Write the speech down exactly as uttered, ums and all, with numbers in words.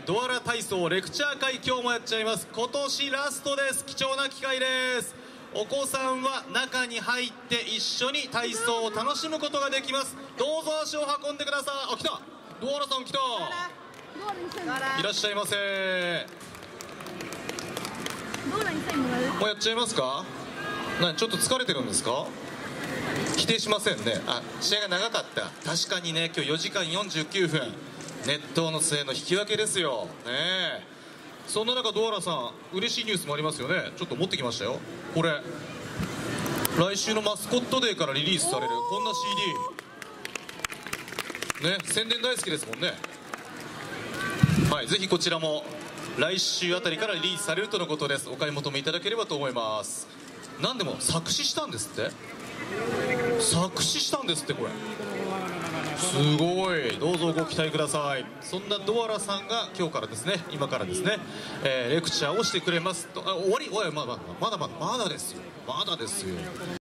ドアラ体操レクチャー会、今日もやっちゃいます。今年ラストです。貴重な機会です。お子さんは中に入って一緒に体操を楽しむことができます。どうぞ足を運んでください。あ、来た、ドアラさん来た。いらっしゃいませ。もうやっちゃいますか。な、ちょっと疲れてるんですか。否定しませんね。あ、試合が長かった。確かにね、今日よじかんよんじゅうきゅうふん、熱闘の末の引き分けですよね。えそんな中、ドアラさん嬉しいニュースもありますよね。ちょっと持ってきましたよ。これ来週のマスコットデーからリリースされるこんな シーディー ね、宣伝大好きですもんね。はい、ぜひこちらも来週あたりからリリースされるとのことです。お買い求めいただければと思います。何でも作詞したんですって。作詞したんですって。これすごい。どうぞご期待ください。そんなドアラさんが今日からですね、今からですね、えー、レクチャーをしてくれますと。あ、終わり。おい、まだまだまだまだまだですよ、まだですよ。